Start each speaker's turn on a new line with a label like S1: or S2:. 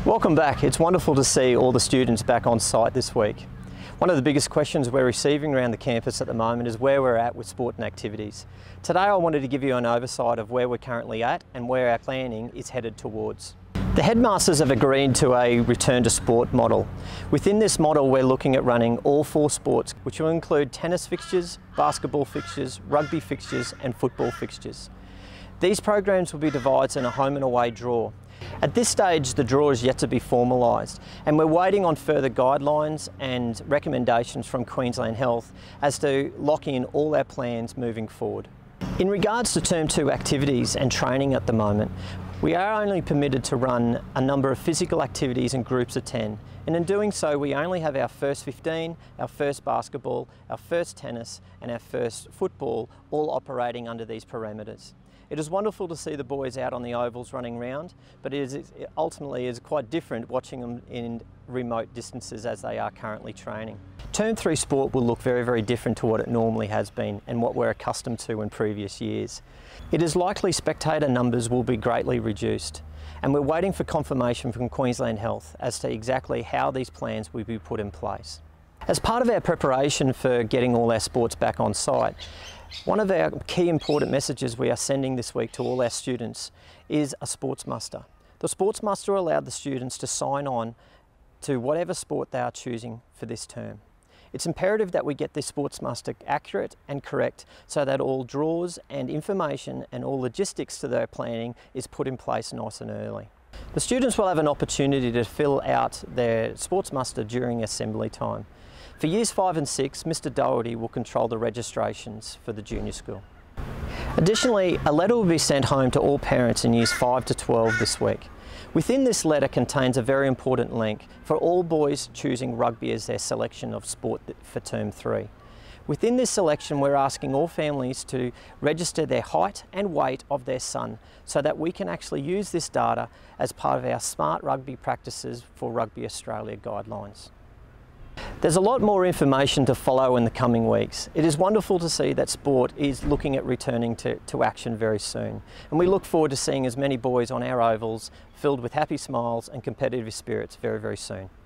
S1: Welcome back. It's wonderful to see all the students back on site this week. One of the biggest questions we're receiving around the campus at the moment is where we're at with sport and activities. Today I wanted to give you an oversight of where we're currently at and where our planning is headed towards. The headmasters have agreed to a return to sport model. Within this model we're looking at running all 4 sports, which will include tennis fixtures, basketball fixtures, rugby fixtures and football fixtures. These programs will be divided in a home and away draw. At this stage the draw is yet to be formalised and we're waiting on further guidelines and recommendations from Queensland Health as to lock in all our plans moving forward. In regards to Term 2 activities and training at the moment, we are only permitted to run a number of physical activities in groups of 10, and in doing so we only have our first 15, our first basketball, our first tennis and our first football all operating under these parameters. It is wonderful to see the boys out on the ovals running around, but it ultimately is quite different watching them in remote distances as they are currently training. Term 3 sport will look very, very different to what it normally has been and what we're accustomed to in previous years. It is likely spectator numbers will be greatly reduced, and we're waiting for confirmation from Queensland Health as to exactly how these plans will be put in place. As part of our preparation for getting all our sports back on site, one of our key important messages we are sending this week to all our students is a sports muster. The sports muster allowed the students to sign on to whatever sport they are choosing for this term. It's imperative that we get this sports muster accurate and correct so that all draws and information and all logistics to their planning is put in place nice and early. The students will have an opportunity to fill out their sports muster during assembly time. For years 5 and 6, Mr Doherty will control the registrations for the junior school. Additionally, a letter will be sent home to all parents in years 5 to 12 this week. Within this letter contains a very important link for all boys choosing rugby as their selection of sport for Term 3. Within this selection, we're asking all families to register their height and weight of their son so that we can actually use this data as part of our smart rugby practices for Rugby Australia guidelines. There's a lot more information to follow in the coming weeks. It is wonderful to see that sport is looking at returning to action very soon, and we look forward to seeing as many boys on our ovals filled with happy smiles and competitive spirits very, very soon.